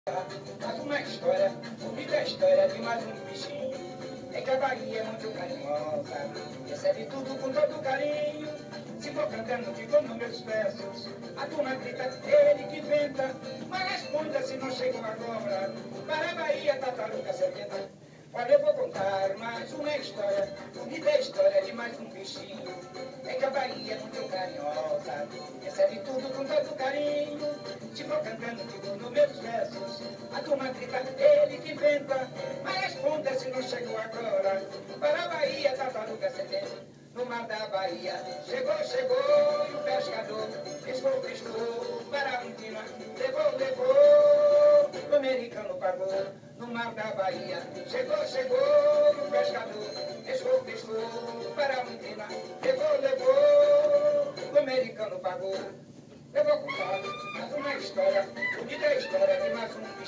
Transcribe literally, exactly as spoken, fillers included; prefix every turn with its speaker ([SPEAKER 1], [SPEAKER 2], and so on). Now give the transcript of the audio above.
[SPEAKER 1] Mas uma história, bonita a história de mais um bichinho. É que a Bahia é muito carinhosa, recebe tudo com todo carinho. Se for cantando, ficou nos meus versos. A turma grita, ele que inventa. Mas responda se não chegou agora. Para a Bahia, tartaruga sedenta. Olha, eu vou contar mais uma história, bonita a história de mais um bichinho. É que a Bahia é muito carinhosa, recebe tudo com todo carinho. Se for cantando, digo nos meus versos, a turma grita, ele que inventa. Mas responda se não chegou agora. Para a Bahia, tartaruga sedenta. No mar da Bahia, chegou, chegou, e o pescador pescou, pescou, para a Argentina, levou, levou, o americano pagou. No mar da Bahia, chegou, chegou, e o pescador pescou, pescou, para a Argentina, levou, levou, o americano pagou. Eu vou contar mais uma história, bonita história de mais um